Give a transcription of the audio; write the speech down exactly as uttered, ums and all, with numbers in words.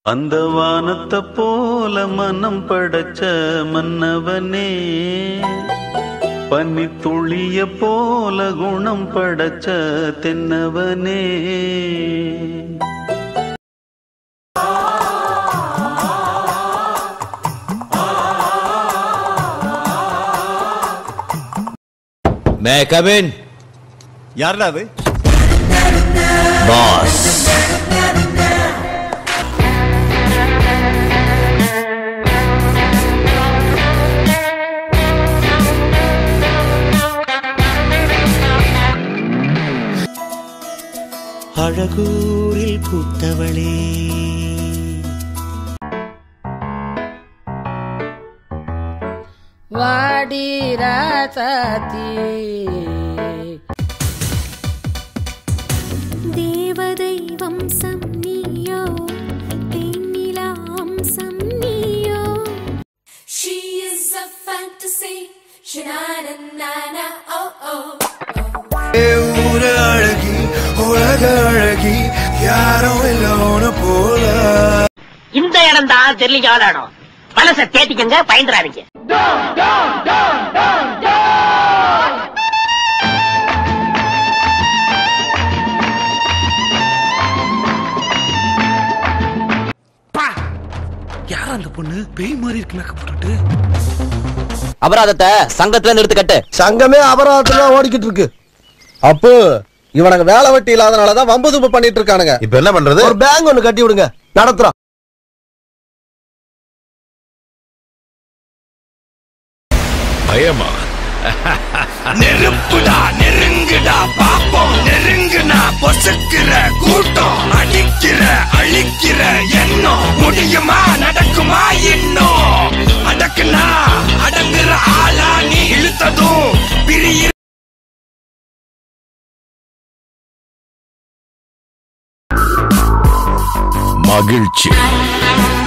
அந்த வானத்தை போல மனம் படைச்ச மன்னவனே, பனி துளிய போல குணம் படைச்ச தென்னவனே. मैं कम इन। यार वे बॉस அழகூரில் பூத்தவளே, வாடி ராசாத்தி தேவதை வம்சம் நீயோ, தேனிலா அம்சம் நீயோ. She is a fantasy, shanana oh oh. ஊர அழகி உலக அழகி யாரும் இல்லோன போல. இந்த இடம் தான் தெரியல இடம். மனசை தேத்திக்கங்க, பயந்துறாதீங்க. யார் அந்த பொண்ணு? பேய் மாதிரி இருக்கு மேக்கப் போட்டுட்டு. அபராதத்தை சங்கத்துல நிறுத்து கட்டு. சங்கமே அபராதத்துல ஓடிக்கிட்டு இருக்கு. அப்போ இவனுக்கு வேலை வெட்டி இல்லாதனாலதான் வம்பு தும்பு பண்ணிட்டு இருக்கானுங்க. இப்ப என்ன பண்றது? ஒரு பேங்க் ஒண்ணு கட்டி விடுங்க, நடத்துறோம். பயமா? நெருப்புடா நெருங்குடா பாப்போம், நெருங்குனா பொசுக்கிற கூட்டம், அடிக்கிற அழிக்கிற எண்ணம், முடியுமா நடக்குமா இன்னும், அடக்குனா அடங்குற ஆளா நீ இழுத்ததும் பிரிய. மகிழ்ச்சி